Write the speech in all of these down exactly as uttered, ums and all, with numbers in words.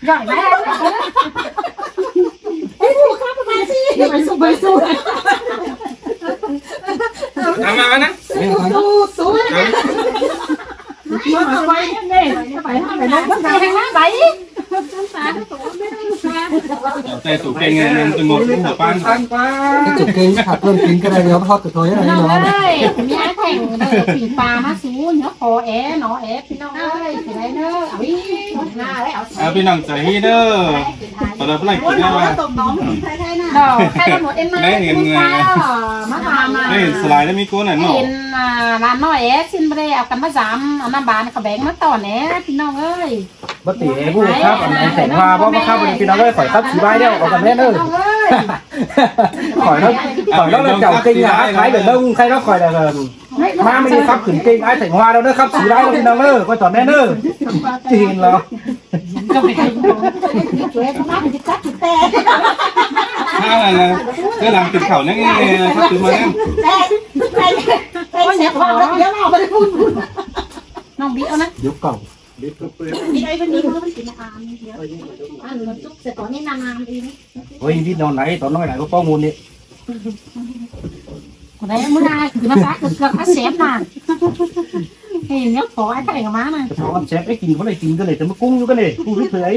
giỏi đấyไปสู้ไปสู้ทำมานะสู้สู้มาไปนี่ไปไปน้องไปทางนั้นไปแต่สูเก่งเงินจะงดหัวปั้นจุดเก่งผัดเพิ่มกินก็ได้แล้วทอดกระโถยอะไรน้องเนาะเอ้ยมีไอ้แข่งเด้อปีปลามาสู้เนาะคอแอเนาะแอพี่น้องเอ้ยสิได้เด้อเอาอีหน้าแล้วเอาเอาพี่น้องใจเด้อตอนเราเล่นกินได้ว่าดอกใครก็หมดเอ็นมาได้เห็นไงมาทำมาได้เห็นสไลด์แล้วมีกุ้งหน่อยเนาะเห็นร้านน้อยแอซินไปเลยเอากันมาจำเอาน้ำบานเขาแบ่งมาต่อแหน่พี่น้องเอ้ยบัตรเอ๋ผู้ครับอันนี้แสงว่าเพราะว่าครับพี่น้องเอ้ยข่อยครับสีใบเดียวเอากันแน่เด้อข่อยแล้วข่อยแล้วเราเจ้าจริงอ่ะขายเดี๋ยวเด้อใครแล้วข่อยแต่เดิมมาไม่ได้ครับขืนจริงไอ้แสงว่าเราเด้อครับสีใบเราพี่น้องเด้อก็ต่อแน่เด้อจริงเหรอก็ไม่ได้ช่วยเขามาเป็นจัดจุดแต่ถ้าอะไรนะก็หลังติดเข่านั่งเองครับคือมานั่งแต่แต่แต่เสียความแล้วเดี๋ยวเราไปพูดน้องบิ๊กเอานะยุคเก่าบิ๊กไอ้คนนี้มันกินอาหารเยอะอ่านมันจุกเสร็จตอนนี้นานๆดีนะเฮ้ยพี่นอนไหนตอนน้อยไหนก็ป้องมูลนี่คนไหนมื้อนาคือมาซักเกือบอาเซฟน่ะเฮ้ยเนี่ยขอไอ้ไข่กับม้าน่ะขอเชฟไอ้กินเขาเลยกินกันเลยแต่มากุ้งอยู่กันเลยกูไม่เคย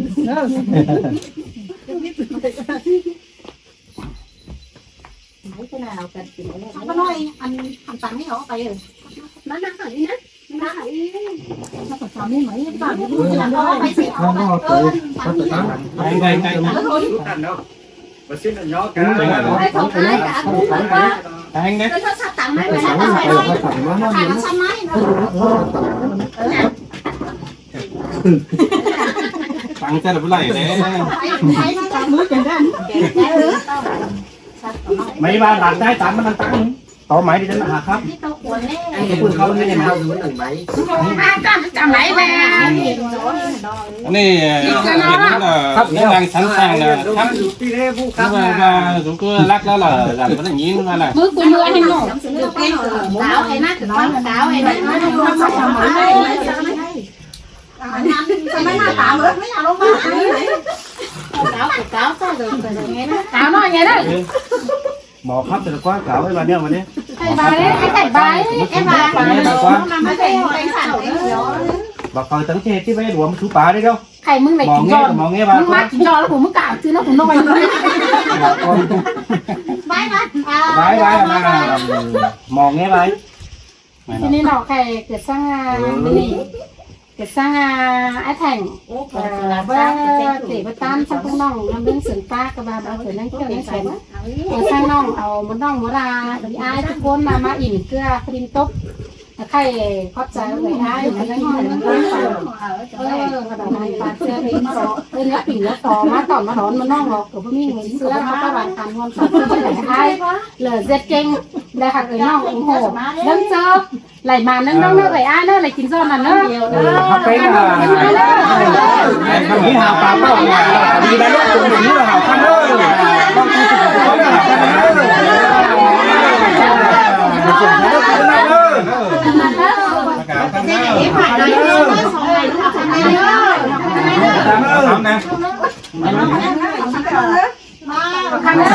ไม่เป็นไรเอากันกินอะไรก็น้อยอันทำตังค์ให้เขาไปเลยนั่นนะนี่นะนี่นะถ้าเกิดทำนี่ไหมบ้านนี่พูดกันได้ไม่เสียเอาไปเออตังค์นี่ไงไงมาซื้อหน่อยกันให้เขาให้กันแพงเนี่ยถ้าตังค์ไม่ได้ตังค์ไม่ได้ตังค์มันทำไมเนาะตังค์จะได้เท่าไหร่เนี่ยมือกันได้ไม่บ้านหลังได้ตังค์มันตังค์ต่อไหมดิฉันหาครับนี่ตัวขวดนี่ไอ้คุณเขาเนี่ยนะดูหนึ่งไหมจำจำไหนแม่นี่เห็นแล้วนี่นางสันสางนะทำพี่เล่ผู้ครับว่าสมควรรักแล้วเหรอหลังก็อย่างนี้มาแหละมือกูมือให้หนูสาวไอ้นั่นสาวไอ้นั่นไม่รู้ว่าสาวไหนไม่หน้าตาเหมือนไม่อยากลงมาสาวสาวสาวเดินไปยังไงนะสาวน้อยไงนะหมอครับแต่ละก้อนขาวไว้วันนี้วันนี้ไข่ใบไอ้ไข่ใบไอ้ใบไม่ใช่ไข่สั่นบอกคอยตั้งเทที่ไว้หลวมชูป่าได้đâu ไข่มึงไหนกินจอนมึงมากินจอนแล้วผมมึงกล่าวซื้อแล้วผมน้อยเลยใบมาใบใบมาหมองเงี้ยใบทีนี้เนาะไข่เกิดสร้างนี่เกิดสร้างไอ้แท่งว่าเตะประตันสร้างพวกน้องนำเรื่องเสริมป้ากับบาบาเสริมนั่งเที่ยวนั่งแข็งสร้างน้องเอามันน้องโบราณไอ้ทุกคนมามาอิ่มเกลือพริมต๊บใครเข้าใจเลยไอ้มันนั่งเหมือนนั่งฟังเออกระดาษมันปาเสื้อพริมต่อเออเนื้อปิ่งเนื้อต่อมาต่อมาถอนมันน้องหรอกกับพวกนี้เงินเสื้อเขาก็หวานทานวันสองคนแต่ไอ้เหลือเจ็ดเก่งได้ค่ะเอ้ยน้องโอ้โหเริ่มเจอไหลมาเนื้อเนื้อเนื้อไหลอ้าเนื้อไหลกินซ้อนน่ะเนื้อทำเป็นอ่ะทำนี้หาปลาเป้าดีได้ลูกตัวนี้เราหาพันเลยต้องคุยกับเขาเลยหาพันเลยทำนะคันนี้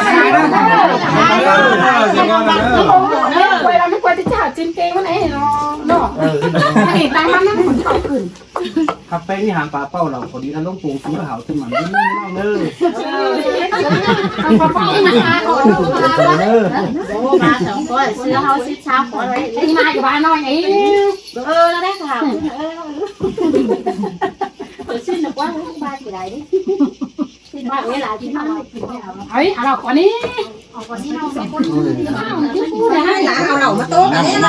เวลาไม่ควรจะจ่าจินเกงมันไอ้เนาะเนาะไอ้ตามมันนั่งขนตกขึ้นครับไปที่หางปลาเป้าเราพอดีท่านลงปูซื้อหาวขึ้นมาไม่ไม่เน้อปลาเป้ามาเน้อโอ้มาสองตัวซื้อเขาซิดช้าขอไว้ที่มาอยู่บ้านน้อยไอ้เออแล้วได้ค่ะเออเออซิดหนูว่าบ้านกี่ไรดิบ้านนี้หลายที่มาเฮ้ยเอาเราก่อนนี้เอาก่อนนี้เราสองคนที่พูดเลยให้หลานเอาเรามาโต๊ะอันนี้เรา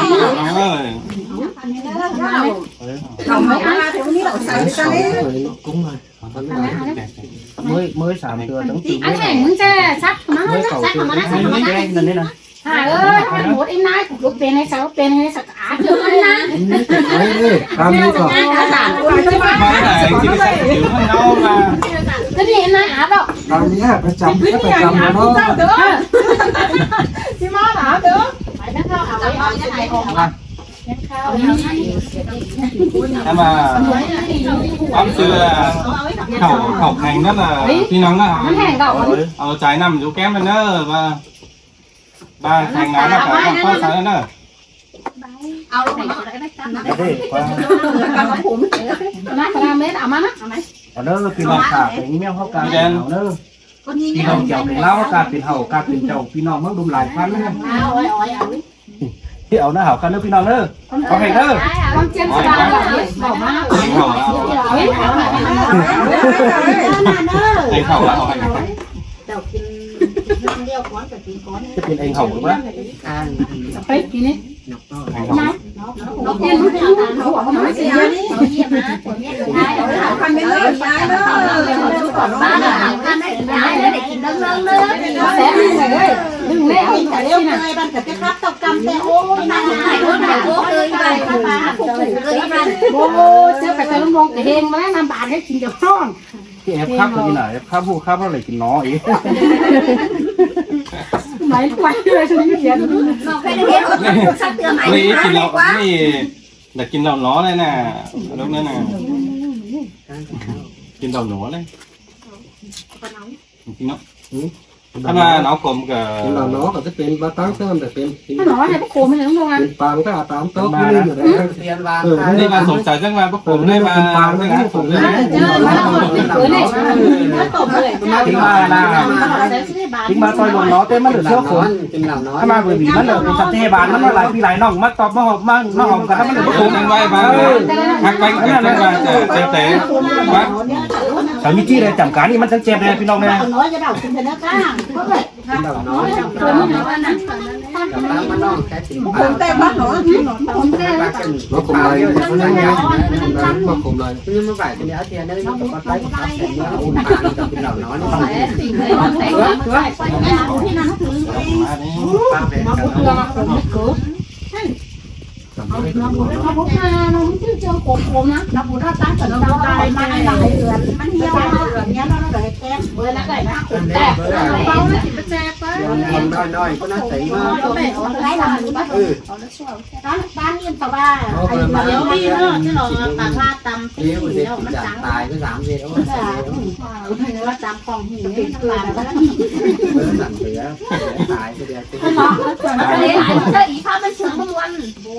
เราไม่เอาเดี๋ยวนี้เราใส่กันเลยกุ้งเลยmới mới sắm từ tháng tư anh này muốn chơi sắp nó sắp mà nó sắp mà nó nên đấy nè à ơi anh một em nay cũng tiền hay sao tiền hay sao cả chưa anh na làm gì còn cái gì em nay áp đâu làm gì hả phải chấm phải chấm nó chứ má áp được phải nó không ảo cái này còn ถ้ามาความเชื่อเข่าเข่าแข็งนั่นน่ะพี่น้องน่ะเอาใจนำอยู่แก้มมันเนอะว่าบ้านแข็งน้ำแล้วก็ข้าวสารเนอะเอาไหนก็ได้ตั้งนะเด้กว่านะกระเม็ดเอามานะเอาไหมเอาเด้อพี่น้องขาเป็นเมี่ยงเข้ากันเอาเด้อพี่น้องเจ้าเป็นเล่าการเป็นเห่าการเป็นเจ้าพี่น้องเมื่อดุมหลายพันนะที่เอาหน้าเห่ากันเด้อพี่น้องเด้อเอาให้เด้อความเจียมสบายแบบนี้บอกมาเฮ้ยเอาไหนเอเอาไหนงเข่าแล้วเอาให้จะเป็นเองเห่าหรือเปล่าไปกินนี่เองเข่าน้องเจียมเขาบอกเขาไม่เสียนี่เขาเยี่ยมนะคนเยี่ยมได้เอาคันไม่เลิกย้ายเลยก่อนบ้านอ่ะคันไม่ย้ายเลยได้กินเรื่องเรื่องเลยแซ่บเลยดึงแล้วแต่เดี๋ยวไงบ้านแต่ครับตกกำแต่โอ้นายนายโอ้นายโอ้เลยไปป้าผูกผูกเลยมันโอ้เชื่อไปแต่ลุงมองแต่เฮงมาแล้วน้ำบาดให้กินจะร้อนที่แอปข้าวกินหน่อยข้าวผู้ข้าวอะไรกินน้ออีกไหนไปเลยฉันไม่เขียนน้องเคยได้เห็นสักเตือนไหมนี่กินเรานี่เด็กกินเราล้อเลยน่ะลูกนั่นน่ะกินเราหนูเลยกินเนาะถ้ามาหนาวกลมกับ là nó là cái tên ba tám tám là tên ถ้าหนอเนี่ยพวกโคไม่ถึงตรงนั้น tên pang cái tám tốt cái lên rồi đấy นี่มาสงสัยจังมาพวกผมได้มาได้นะผมเลยเจอมาแล้วคนเป็นเสือเนี่ยมาตบเลยทิ้งมาหน้าทิ้งมาซอยบนล้อเต้มันเหลือเชื่อขนถ้ามาเบื่อบีมันเหลือเป็นสัตว์เทบานมันมาหลายปีหลายน่องมาตอบมาหอบมามาหอมกันแล้วมันเหลือผขมนยังไหวมาหักไปกันจังมาจะเจ็บแต่วัดสามีจี้เลยจำการนี่มันทั้งเจ็บเลยพี่น้องเลยน้อยจะเดาคุณเป็นนักข้างเพราะแบบน้อยจะเกิดไม่ได้นะผมแต่บ้านหนอผมแต่ nó cùng này nó nhanh nhanh nó cùng này nhưng mà phải cái đĩa tiền đây nó có tay nó sẽ nó ôn bàn trong cái đầu nó nó không แต่สิ่งเลยแต่แต่ที่นั่นคือ bao về มาบุกเรือมาคนไม่เกิดเราบุกเราบุกมาเราไม่ชื่อเจ้าโคโคนะเราบุกเราตั้งแต่เราตายมาหลายเดือนมันเหี่ยวเดือนเนี้ยเราเลยแก้เวลาได้นะแต่เราเนี่ยจิตแจ๊บไป còn đòi đòi có nó thấy mà เราไม่เอาไรเราหรือเปล่า ừ บ้านบ้านเงินชาวบ้านไอ้เดี๋ยวนี้เนาะที่เราตากผ้าตำตี nếu mà แล้ว dịch มัน giảm จัง tài cái giảm gì đó ว่าจำของหิวนี่ตายแล้ว mới giảm tiền tài cái đĩa cái เนาะอะไรเจออีฟ้ามันถึงมันวัน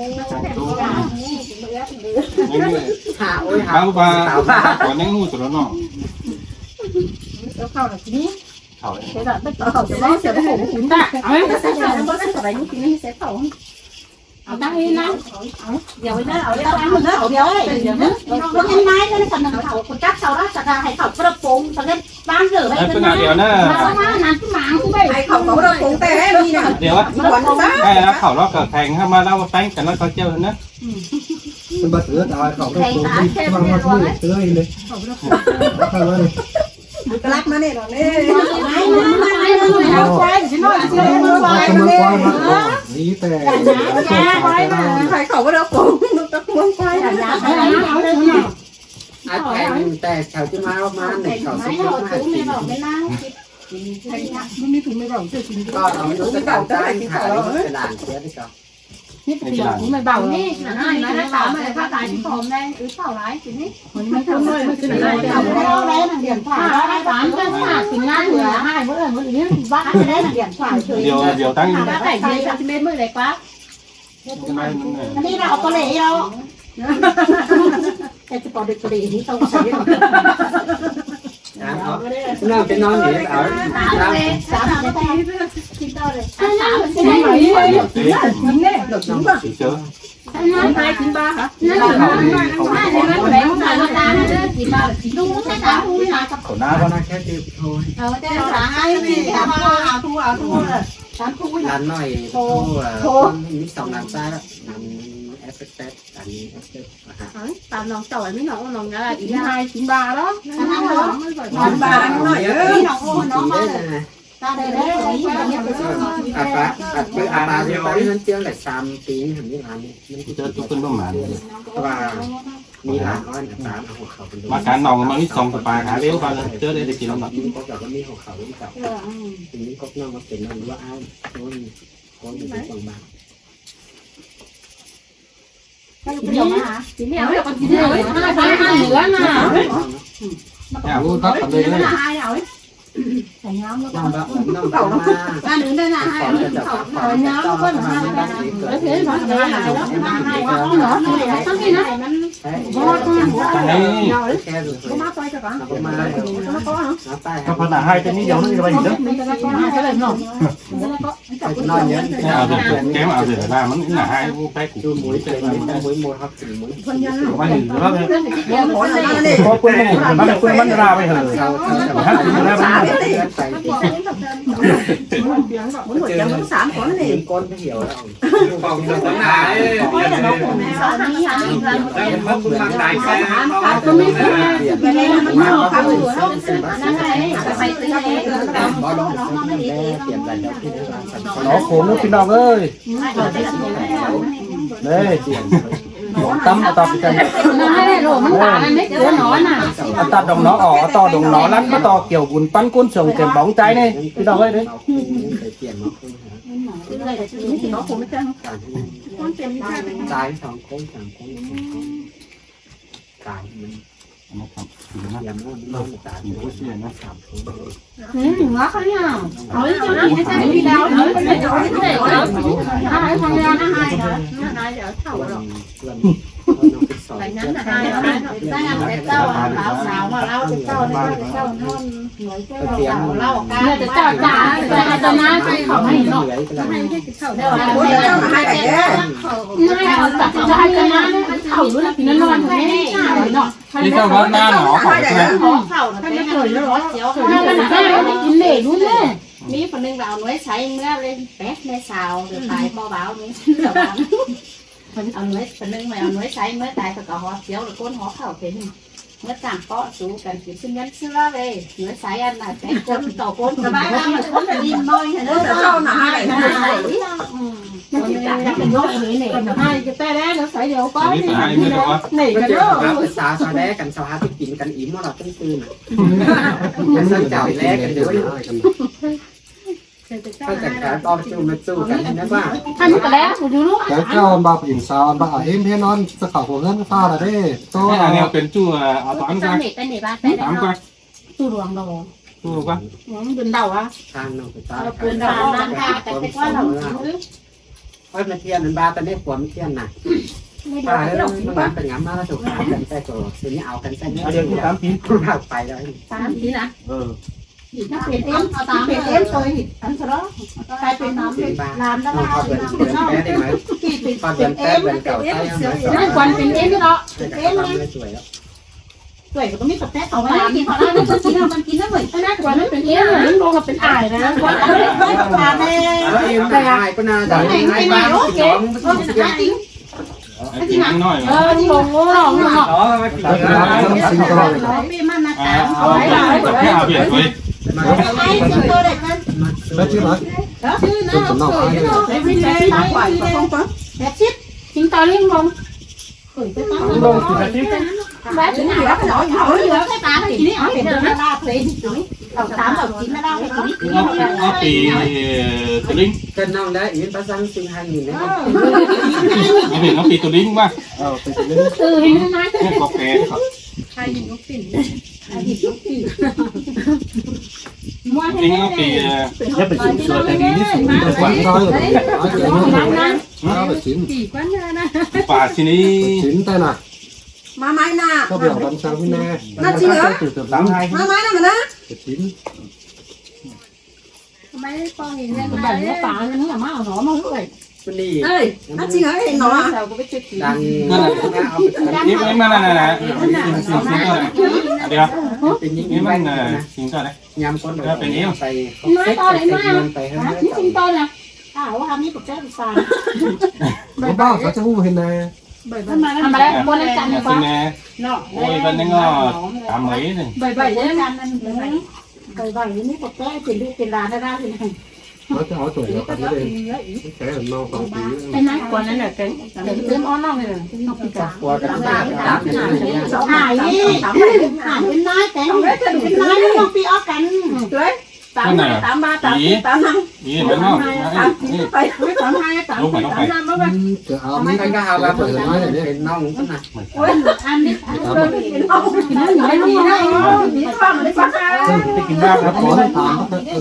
hạ ôi บ้า hạ บ้าก่อนนั่งงูตัวน้องแล้วเข้าแบบนี้เขาเสียแบบไม่ต่อเขาจะต้องเสียไปหูขุนตาเอ้ยไม่ใช่ไม่ใช่อะไรนี่กินนี่เสียเขาเอาตั้งนี้นะเดี๋ยวไว้นะเอาไว้ตั้งมันนะเอาเดี๋ยวเดี๋ยวนะมันยังไงก็ในสันนิษฐานเขาคนจักชาวราชการให้เขาประปงสังเกตบ้านเกิดไว้ไอ้เป็เป็น นงานเดียวนะมาว่านั่นที่หมาที่ไปไอ้เขาเขาเราปรุงแต่มีนะเดี๋ยวไอ้แล้วเขาเราเกิดแข่งเข้ามาแล้วแป้งกันแล้วเขาเจียวนะ nó bật lửa đòi khẩu nó cùng đi mang mang mũi tươi lên khẩu nó đi กลักมาเนี่ยหรอเนี่ยไม่ไม่ไม่ไม่เอาไปฉันว่าฉันเอาไป không mang qua mà lý tè ใครเขาก็เราปรุงตะกวงไปอย่าไปเอาเลยเนี่ย ai thèm tè chào chứ mai mà này khẩu ไม่ sinh เอา nó ถุงไม่ hay บอกไม่นั่งมันมีถุงไม่บอกจะกินก็เอาnó cái đầu tay thả nó cái đàn kia đi con นี่เป็นถุงไม่เบานี่นะนะนะถามอะไรถ้าตายที่ผมได้หรือเปล่าไรสินี่มันไม่ทำเลยมันคืออะไรเอาแล้วแล้วเดือนฝ่ายได้สามกันฝากถึงงานเหลือให้เมื่อเมื่อนี้บ้านได้เดือนฝ่ายเฉยเดี๋ยวเดี๋ยวตั้งบ้านไหนดีจะเป็นเมื่อไรป้าอันนี้เราเอาตัวเล่เราแต่จะปอดตัวเล่นี้ต้องใช้ nó cái non gì ở สามเลยสามนาทีกินต่อเลยสามนาทีเชื้อนั่นไปกินบ้าฮะนั่นนั่นนั่นนั่นแหวนถ่ายมาตาให้กินบ้ากินดูใช่ไหมดูนะกับขนหน้าก็ nó khét tiếp thôi เออแต่สาให้ดีเอาเอาทูเอาทูสามทู làm nói thôi con biết xong làm sao đó làm ép ép làm ép ép ตามน้องต่อยไม่น้องน้องอะไรกินให้กินบ้าแล้วนั่นนั่นนอนบานหน่อยเออน้องโอ้น้องมาตาเด็กเด็กนี้แบบนี้ไปซื้อ à bà à với à bà thì tới nó chưa lại xăm tí hình như là เจอทุกคนประมาณ vàมีหลานน้อยนะตามเอาหัวเขาเป็นมาการนองมาที่สองกับปลาหาเลี้ยวกันเจอได้ได้กินแล้วแบบนี้ก็จะมีหัวเขาเป็นกับทีนี้ก็น้องมาเป็นน้องว่าอ้าวโอ้ยโอ้ยเป็นสองบาทเดี๋ยวมาทีนี้เอาไปกินเลยห้าพันห้าเหลือน่ะรู้ทักกันเลยเลยแต่ย้ำแล้วก็น้องแบบน้องแบบมาบ้านหนึ่งได้น่ะให้ขอจะจับขอย้ำก็มาบ้านนี้เกิดแล้วเห็นมาได้แล้วมาให้ว่าเหรอทั้งนี้นะมันบ่แค่ดูมาไปจ้ะกันมามาไปก็พนาให้เป็นนี่เดี๋ยวนึงจะไปอีกเด้อมาก็เลยหน่อยนอนเยอะเอาเถอะแกมเอาเถอะนะมันหนาให้ผู้แพ้กูดูหมุยเป็นหมุยหมุยหมุยครับสีหมุยมาถึงแล้วเลยเดี๋ยวขอหน่อยดิพอคุณไม่มันคุณมันราไปเหอะเขาเขาถ้าคุณแล้วมันใส่หมุนหัวใจมันสามคนนี่ถึงก้นไม่เหี่ยวแล้วกองตั้งหนาเอ้ยเขาคุณมังได้แค่ก็ไม่เคยเปลี่ยนไปเลยมันนอกครับนั่นไงไปซื้อเลยบ่ลงเปลี่ยนอะไรแล้วที่ร้านสั่งหนอโขมลูกพี่น้องเอ้ยเด้ตั้มตอบกันนั่นไม่ได้โรมันตามันไม่เกินหนอนน่ะตัดดองน้ออ๋อต่อดองน้อลั่นก็ต่อเกี่ยวบุญปั้นก้นเฉียงเก็บบ้องใจนี่พี่น้องเอ้ยเด้เปลี่ยนมาคุณหาซื้อเลยซื้อนี่เขาคงไม่ใช่คนเต็มตายสองคนสามคนตายมันนะครับยำมันน้องตายมันเสียนะสามคนอืมหัวเขาเนี่ยเอาไว้จะกินให้ใช่พี่ดาวเนาะเป็นเจ้าที่ไหนเนาะถ้าให้ทำงานนะให้นะนายเดี๋ยวเท่าหรอกเพื่อนไปนั้นนะให้นะได้งานแต่เจ้าสาวสาวมาเล่าเจ้าได้เจ้านอนหน่วยเจ้าเล่ากันเนี่ยจะเจ้าจ๋าแต่อาจารย์นะใครเขาให้เนาะให้ไม่ใช่เจ้าเดี๋ยวอะไรเจ้าให้แต่เด้อนายเอาตัดจะให้กันนะเขารู้แล้วพี่นอนไม่ได้เนาะนี่เจ้าวัดหน้าหนอของใช่ไหมขอเข่าถ้าไม่เคยแล้วร้อนเจียวเขาไม่ได้กินเหล่รู้เลยมีคนนึงเราหน่วยใช้เมื่อเลยแป๊ะในสาวเดือดตายพอเบานี่เดือดร้อนเอาหน่วยคนนึงมาเอาหน่วยใช้เมื่อตายก็หอเจียวหรือก้นหอเข่าเป็นเมื่อต่างเปาะสู้กันกินซึ่งยันเสื้อเลยหน่วยใช้อันไหนแป๊ะก้นต่อก้นสบายแล้วมันก้นจะดีน้อยเนอะเจ้าหนาให้มันจะเป็นโรคอะไรเนี่ยให้จะแต่แรกเราใส่เดี๋ยวก็นี่ตายไม่ได้ว่าหนีก็กันเจอเนาะครับสาวสาวแรกกันสาวหาที่กินกันอิ่มว่าเราต้องตื่นอ่ะมันสั่งจ่ายแรกกันเดี๋ยวถ้าแต่ขายตอนจูมาสู้กันนะว่าทำกันแล้วดูลูกแล้วเจ้าบาปิ่นสาวบาเอ็มเพียนอนสะเขาหัวเงินฟ้าละเด้โตนี่อันนี้เป็นจู่เอาตอนกันเด็กเป็นเด็กบ้านตามกันตู้รวงเราจู่กันเป็นเดาอ่ะทางน้องไปตาเราปืนเราบ้านค่ะแต่เป็นว่าเราเฮ้ยมาเทียนมันบาตอนนี้ฝนเทียนน่ะป้าแล้วมันบ้านเป็นงามมากแล้วถูกขากันใส่ตัวสิ่งนี้เอากันใส่เนื้อเดี๋ยวตามปีคุณหักไปแล้วตามทีนะเออถ้าเป็นเอ็มเอาตามเป็นเอ็มเคยอันสระกลายเป็นน้ำเป็นน้ำแล้วน้องเขาเป็นเป็นแป๊ะได้ไหมที่เป็นตอนเป็นแป๊ะเป็นเก่าใต้ยังไงนั่นควันเป็นเอ็มเนาะเอ๊ะไม่สวยแล้วสวยก็ไม่สเปคเอาไว้กินเขาได้มันกินมันกินได้เหมือนน่ากว่านั้นเป็นเอ็มเลยลงกับเป็นอ่ายนะควันอะไรไม่ต้องการแน่แล้วเอ็มได้ก็น่าจะได้บ้างสองจริงจริงหน่อยเออที่ลงโง่หลงเนาะอ๋อไม่ผิดแล้วร้านน้ำซิงตลอดเลยไม่มันนะอ่าตามเอาเอาไว้ไปกับพี่อาเบียดไว้ไอ้ชื่อตัวเด็กมันแล้วชื่ออะไรชื่อนะเคยไม่ใช่ไม่ไหวก็ต้องฟังแบบชิดทิ้งตาเลี้ยงลงเคยไปตั้งลงสิบนาทีแบบถึงเหลือก็น้อยเอาเหลือแค่ตาทีนี้เอาเป็นเดินหน้าเพลงเอาตามเอากินไม่ได้แค่ทีนี้เอาเอาปีตัวลิงกันน้องได้อีกภาษาสิ่งให้ยินนะเอาปีเอาปีตัวลิงว่าเออไปเล่นตื่นให้นะเนี่ยกอกแกครับใครยิงลูกปิ่นใครยิงลูกปิ่นมัวลิงเอาปีจะเป็นสิ่งสวยแต่ดีที่สุดแต่กว่าไม่ร้อยเลยเอาเกี่ยวกับเอาไปสินปีกว่านะป่าที่นี้สินแต่น่ะมาไม้น่ะก็เบี่ยงตำช้างพี่แม่น่าจริงเหรอตื่นตื่นล้างให้มาไม้น่ะมันนะสินไม่ปองอย่างนี้แบบนี้ป่าอันนี้มาเอาหนอมาด้วยมันดีเอ้ยน่าจริงเหรอเห็นหนอเราก็ไปจุดผีดังนั่นแหละเอาไปนี่ไม่มาแล้วนะสิ่งสิ่งก็เดี๋ยวเป็นยิ่งนี่ยิ่งมัแม่นนะสิ่งก็อะไรยำก้นไปไปน้อยเซ็ตอนไหนมามันไปให้ที่จริงตอนน่ะอ้าวทำนี่กับแจ้งสารบ้าเขาจะหู้เห็นแน่ทำมาทำมาแล้วบนจันทร์สิฟ้าแม่โอ้ยมันยังก็ตามไหนหนึ่งใบใบเยอะกันนั่นใบใบใบนี่กับแจ้งเป็นลูกเป็นหลานได้ได้ที่ไหนเขาจะเอาตัวเดียวกันนี่เลยแค่เมาสองปีเป็นนักกว่านั้นเนี่ยเป็นเดี๋ยวเติมอ้อนน้องเลยน้องปีกาตัวกันตามตามเนี่ยหายนี่หายเป็นนายแต่งเป็นนายน้องปีอ้อกันเลยตามตามมาตามตามนั่งนี่มันเนาะตามกินไปไม่ตามให้ตามตามนั่งมาบ้างจะเอาไม่ไม่ก็เอาแบบเปิดน้อยเลยเป็นน้องขึ้นมาโอ้ยอันนี้เป็นน้องไม่ดีนะดีฟังเลยฟังไปกินบ้างครับผมถามเขาเออ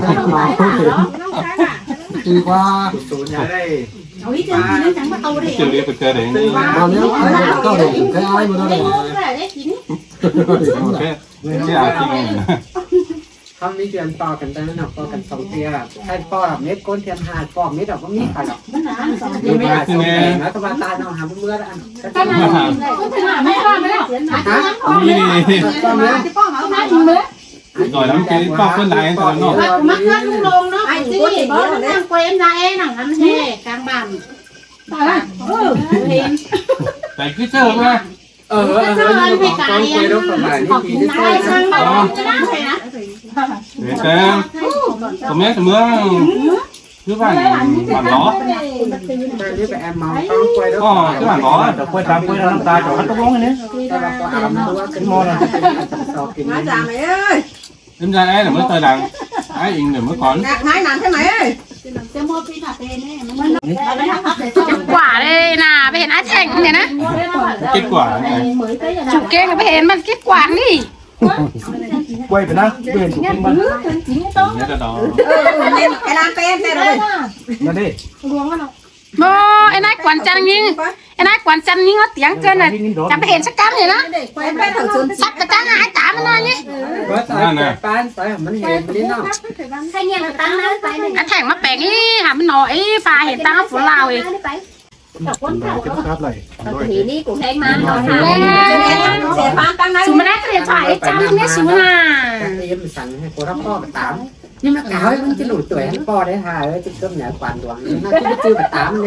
ตีกว่าศูนย์ได้เอาอีจังกินจังมาเอาดิเจอเรียกไปเจอเด็กตอนนี้ใครก็เด็กใครอ้ายมาแล้วได้เลยงูก็ได้กินโอเคที่อาจริงเขามีเดือนต่อกันแต่นั่นต่อกันสองเทียใครปอดเม็ดก้นเทียนหาดปอดเม็ดดอกก็มีใครหรอกมันหนาสองยังไม่ได้สองเองแล้วตะวันตาเราหาเมื่อแล้วก็มาก็ถึงไม่ว่าไม่ได้เสียหายนี่ป้อมเลยป้อมเอาหน้าถึงเลยก่อนน้ำกินป้อคนไหนตอนนอกมักนั่งลงเนาะไอ้ที่บ่นั่งเกวนได้หนังอันแห่กลางบ้านตายเออเห็นแต่คือเจอมาเออเออเออมีของต้นกล้วยรสสมัยนี่ปีที่ได้ใช่ช่างบ้านจะได้เลยนะเด็กแต่สมัยสมัยคือบ้านบ้านล้อนี่ไปแอมเมาต้นกล้วยรสก็คือบ้านล้อเดี๋ยวกล้วยตามกล้วยน้ำตาลจากขั้นตกลงอันนี้แต่เราก็อาบตัวเป็นมอนะสอบกินมาจ่าไหมเอ้ย em ra ấy là mới tơi đằng ấy in để mới còn หนักนายหนักใช่ไหมเอ้ยจะโมปีหน้าเต้เนี่ยมันจะกว่าเลยนะไปเห็นอาแฉงเนี่ยนะ kết quả này จุกเก้งไปเห็นมันกิ๊กกว่านี่กล้วยไปนะเปลี่ยนถูกมัน nhớ ra đó เออไอ้ลานเป็นแต่เลยมาดิโมไอ้นายกวนจันยิงไอ้นายกวนจันยิงเขาเตียงเกินน่ะจะไปเห็นสักกันเลยนะไอ้เป็นถังซุนสักกระจังหายตามันหน่อยนี่ว่าสายป้านสายมันเห็นมันนี่เนาะใครเงี้ยตั้งนั้นไปอาแฉงมาแปลงนี่หามันหน่อยปลาเห็นตั้งฝนลาวเองเก็บครับเลยทีนี้กูแทงมันเอาหาเสียปานตั้งไหนสูมาได้เรียนถ่ายจังนี่สูน่ะเอ็มสั่งให้กูรับพ่อไปตามนี่มันขาวมันจะหลุดตัวให้พ่อได้ถ่ายเออจะเพิ่มเหนือกว่าดวงน่าจะจื้อไปตามเนี่ย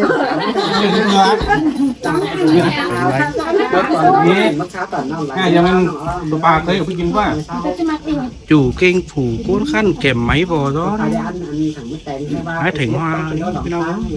เมื่อก่อนนี้เมื่อเช้าตอนนอน hai giờ mình tụi bà thấy ở cái kinh quá chủ kinh phủ cuốn khăn kèm máy vào đó hái thỉnh hoa cái nào đó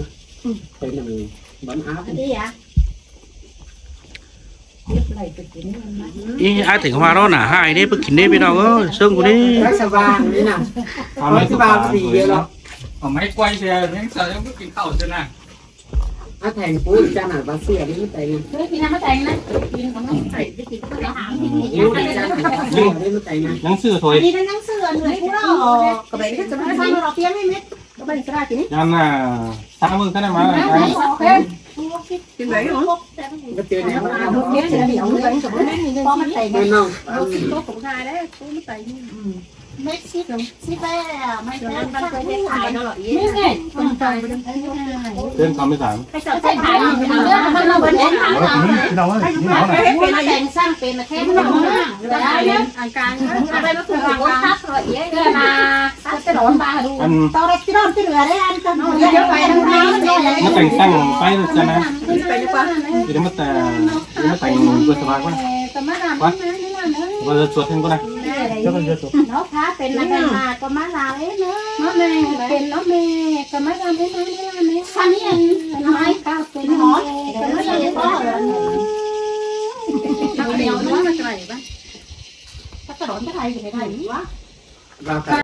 ý hái thỉnh hoa đó là hai đấy bất kín đấy bên nào ơi xương của đi còn mấy cái bao gì vậy đó ở máy quay thì những sợ những bất kín khẩu thế nào á thành phú cha nào bác sĩ ở đây tay nè กินน้ำมันแตงนะกินของน้องไข่ไปกินข้าวหาง yêu đi cha nào đây tay nè nhắn xưa thôi นี่นั่งเสื้อเหนื่อยกูแล้วก็ไปที่จะไม่ไม่ฟัฟังงเราเพี้ยนไม่เม็ดก็ไปที่ราชนี่ nhắn là sao mừng cái này mà โอเคกินไหนหรอ cái tiền này เดี๋ยวจะเดี๋ยวเลยกับไม่มีพอมันแตง bên không ตัวของนายได้ตัวไม่ใส่เม็ดซิซิไปไม่ได้มันเคยถ่ายเนาะนี่ไงคนใจ trên sáu mươi tám ไปจับใส่ถ่ายเรื่องมันเราเป็นทางเราพี่น้องเอ้ยพี่น้องหน่อยเป็นแต่งสร้างเป็นแค่หนึ่งได้เนี่ยอาการอะไรมาถูกกดทับเลยเรื่องมาจะโดนบ้าดู anh ตอนแรกที่โดนที่เหลือได้อันกันเดี๋ยวไปทางนี้ nó thành xăng tay được cho này ไปดีกว่า thì nó mất nó thành vừa sờ quá แต่มาดามไม่ไม่น่าเนอะ vừa giờ chuột thêm con này เจ้าก็เยอะสุดเนาะพาเป็นอะไรมาก็มาลาวเอ้เนอะน้องแม่เป็นน้องแม่ก็ไม่ทำให้น้องไม่ทำให้ฟันนี่อันน้อยก้าวเป็นหอเป็นไม่ใช่พ่อเหรอเดี๋ยวน้องมาไกลบ้างถ้ากระโดดจะไทยอยู่ในไทยวะ vào